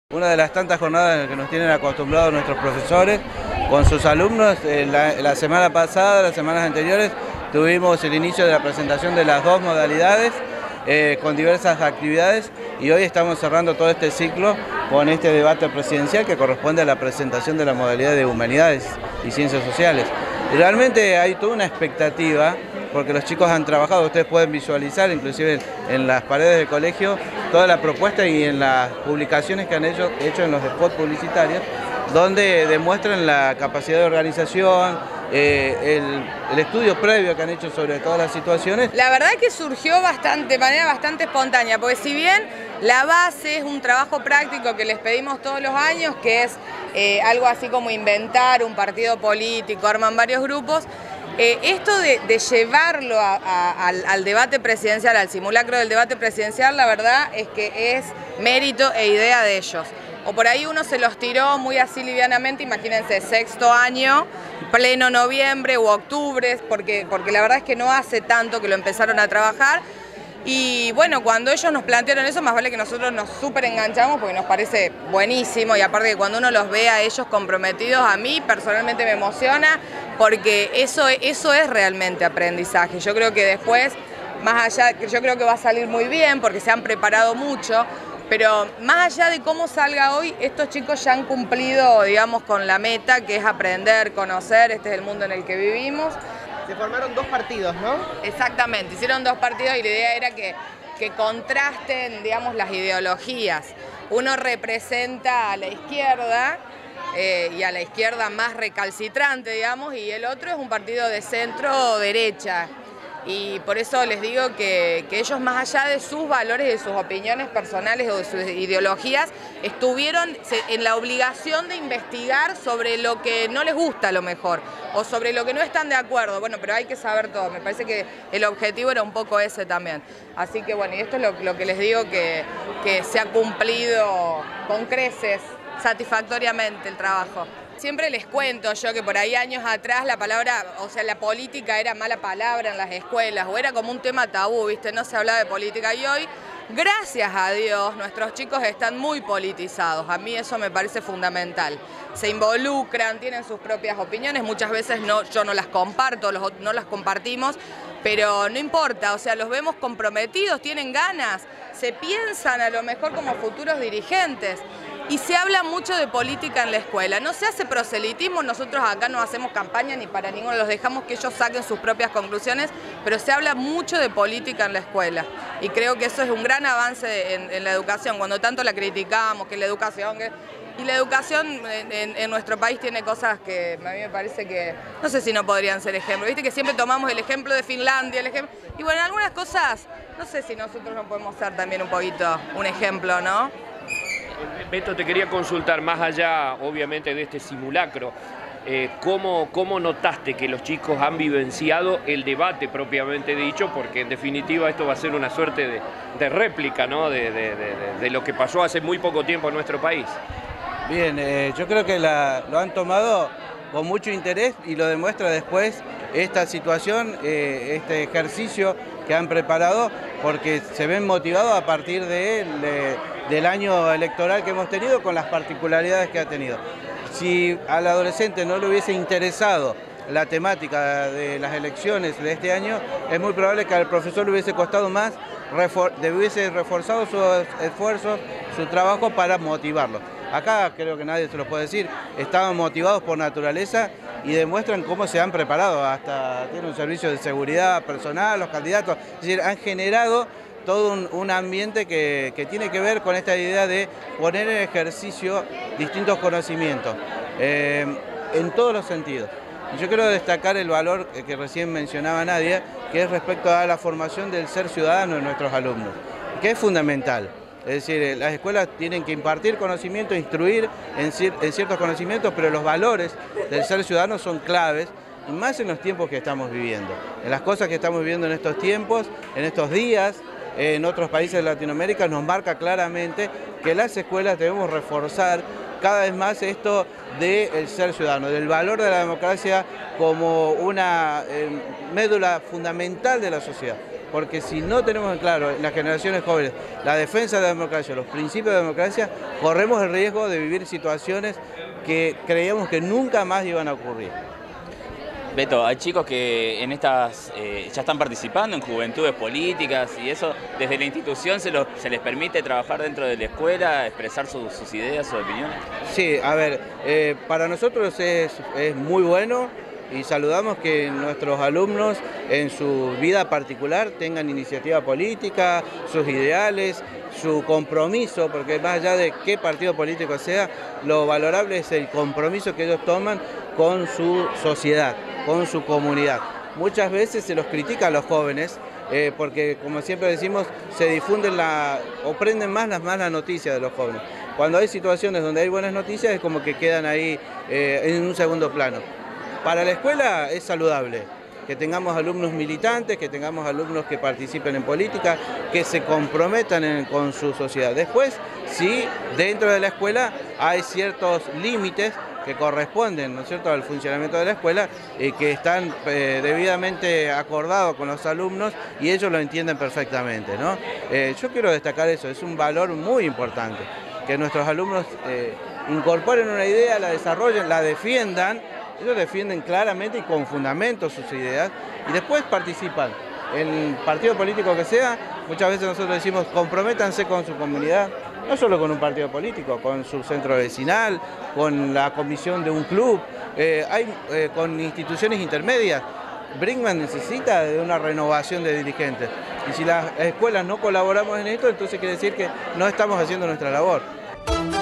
Una de las tantas jornadas en las que nos tienen acostumbrados nuestros profesores con sus alumnos. La semana pasada, las semanas anteriores, tuvimos el inicio de la presentación de las dos modalidades con diversas actividades, y hoy estamos cerrando todo este ciclo con este debate presidencial que corresponde a la presentación de la modalidad de Humanidades y Ciencias Sociales. Y realmente hay toda una expectativa, porque los chicos han trabajado, ustedes pueden visualizar inclusive en las paredes del colegio toda la propuesta y en las publicaciones que han hecho en los spots publicitarios, donde demuestran la capacidad de organización, el estudio previo que han hecho sobre todas las situaciones. La verdad es que surgió de manera bastante espontánea, porque si bien la base es un trabajo práctico que les pedimos todos los años, que es algo así como inventar un partido político, arman varios grupos, esto de llevarlo al debate presidencial, al simulacro del debate presidencial, la verdad es que es mérito e idea de ellos. O por ahí uno se los tiró muy así livianamente, imagínense, sexto año, pleno noviembre u octubre, porque la verdad es que no hace tanto que lo empezaron a trabajar. Y bueno, cuando ellos nos plantearon eso, más vale que nosotros nos súper enganchamos porque nos parece buenísimo, y aparte que cuando uno los ve a ellos comprometidos, a mí personalmente me emociona, porque eso es realmente aprendizaje. Yo creo que después, más allá, yo creo que va a salir muy bien porque se han preparado mucho, pero más allá de cómo salga hoy, estos chicos ya han cumplido, digamos, con la meta, que es aprender, conocer, este es el mundo en el que vivimos. Se formaron dos partidos, ¿no? Exactamente, hicieron dos partidos y la idea era que contrasten, digamos, las ideologías. Uno representa a la izquierda y a la izquierda más recalcitrante, digamos, y el otro es un partido de centro-derecha. Y por eso les digo que ellos, más allá de sus valores, de sus opiniones personales o de sus ideologías, estuvieron en la obligación de investigar sobre lo que no les gusta a lo mejor, o sobre lo que no están de acuerdo. Bueno, pero hay que saber todo. Me parece que el objetivo era un poco ese también. Así que bueno, y esto es lo que les digo, que se ha cumplido con creces, satisfactoriamente el trabajo. Siempre les cuento yo que por ahí años atrás la palabra, o sea, la política era mala palabra en las escuelas, o era como un tema tabú, ¿viste? No se hablaba de política, y hoy, gracias a Dios, nuestros chicos están muy politizados. A mí eso me parece fundamental. Se involucran, tienen sus propias opiniones, muchas veces yo no las comparto, no las compartimos, pero no importa, o sea, los vemos comprometidos, tienen ganas, se piensan a lo mejor como futuros dirigentes. Y se habla mucho de política en la escuela, no se hace proselitismo, nosotros acá no hacemos campaña ni para ninguno, los dejamos que ellos saquen sus propias conclusiones, pero se habla mucho de política en la escuela. Y creo que eso es un gran avance en la educación, cuando tanto la criticamos, que la educación... Y la educación en nuestro país tiene cosas que a mí me parece que, no sé si no podrían ser ejemplos. Viste que siempre tomamos el ejemplo de Finlandia, y bueno, en algunas cosas, no sé si nosotros no podemos ser también un poquito un ejemplo, ¿no? Beto, te quería consultar, más allá obviamente de este simulacro, ¿cómo notaste que los chicos han vivenciado el debate propiamente dicho? Porque en definitiva esto va a ser una suerte de réplica, ¿no? de lo que pasó hace muy poco tiempo en nuestro país. Bien, yo creo que lo han tomado con mucho interés, y lo demuestra después esta situación, este ejercicio que han preparado, porque se ven motivados a partir del año electoral que hemos tenido, con las particularidades que ha tenido. Si al adolescente no le hubiese interesado la temática de las elecciones de este año, es muy probable que al profesor le hubiese costado más, hubiese reforzado sus esfuerzos, su trabajo para motivarlo. Acá creo que nadie se lo puede decir, estaban motivados por naturaleza y demuestran cómo se han preparado, hasta tienen un servicio de seguridad personal, los candidatos, es decir, han generado todo un ambiente que tiene que ver con esta idea de poner en ejercicio distintos conocimientos, en todos los sentidos. Yo quiero destacar el valor que recién mencionaba Nadia, que es respecto a la formación del ser ciudadano de nuestros alumnos, que es fundamental. Es decir, las escuelas tienen que impartir conocimiento, instruir en ciertos conocimientos, pero los valores del ser ciudadano son claves, y más en los tiempos que estamos viviendo, en las cosas que estamos viviendo en estos tiempos, en estos días. En otros países de Latinoamérica nos marca claramente que las escuelas debemos reforzar cada vez más esto del ser ciudadano, del valor de la democracia como una médula fundamental de la sociedad. porque si no tenemos en claro en las generaciones jóvenes la defensa de la democracia, los principios de la democracia, corremos el riesgo de vivir situaciones que creíamos que nunca más iban a ocurrir. Beto, hay chicos que en estas ya están participando en juventudes políticas y eso, desde la institución se les permite trabajar dentro de la escuela, expresar sus ideas, sus opiniones. Sí, a ver, para nosotros es muy bueno y saludamos que nuestros alumnos en su vida particular tengan iniciativa política, sus ideales, su compromiso, porque más allá de qué partido político sea, lo valorable es el compromiso que ellos toman con su sociedad, con su comunidad. Muchas veces se los critica a los jóvenes porque, como siempre decimos, se difunden o prenden más las malas noticias de los jóvenes. Cuando hay situaciones donde hay buenas noticias es como que quedan ahí en un segundo plano. Para la escuela es saludable que tengamos alumnos militantes, que tengamos alumnos que participen en política, que se comprometan con su sociedad. Después, sí, dentro de la escuela hay ciertos límites que corresponden, ¿no es cierto?, al funcionamiento de la escuela y que están debidamente acordados con los alumnos y ellos lo entienden perfectamente, ¿no? Yo quiero destacar eso, es un valor muy importante, que nuestros alumnos incorporen una idea, la desarrollen, la defiendan. Ellos defienden claramente y con fundamento sus ideas y después participan. El partido político que sea, muchas veces nosotros decimos comprométanse con su comunidad, no solo con un partido político, con su centro vecinal, con la comisión de un club, con instituciones intermedias. Brinkman necesita de una renovación de dirigentes y si las escuelas no colaboramos en esto, entonces quiere decir que no estamos haciendo nuestra labor.